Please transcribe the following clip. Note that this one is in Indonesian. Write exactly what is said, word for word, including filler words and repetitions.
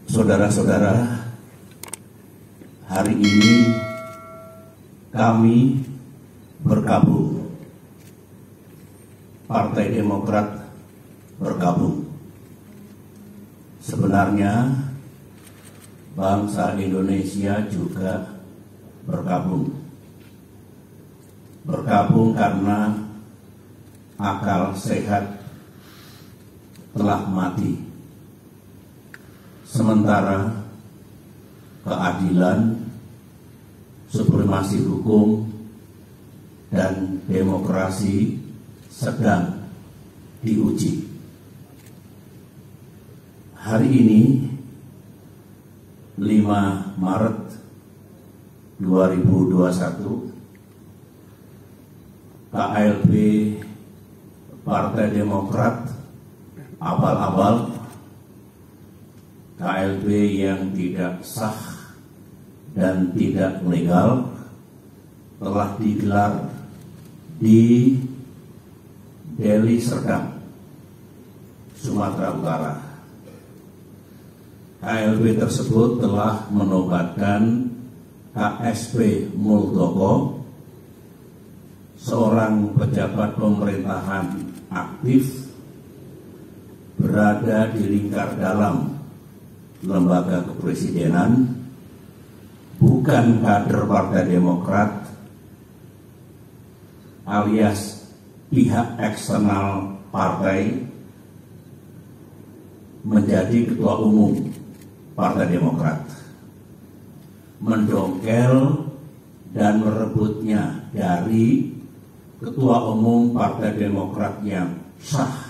Saudara-saudara, hari ini kami bergabung, Partai Demokrat bergabung. Sebenarnya bangsa Indonesia juga bergabung. Bergabung karena akal sehat telah mati. Sementara keadilan, supremasi hukum, dan demokrasi sedang diuji. Hari ini, lima Maret dua ribu dua puluh satu, K L B Partai Demokrat abal-abal, K L B yang tidak sah dan tidak legal telah digelar di Deli Serdang, Sumatera Utara. K L B tersebut telah menobatkan K S P Muldoko, seorang pejabat pemerintahan aktif berada di lingkar dalam lembaga kepresidenan, bukan kader Partai Demokrat alias pihak eksternal partai, menjadi ketua umum Partai Demokrat, mendongkel dan merebutnya dari ketua umum Partai Demokrat yang sah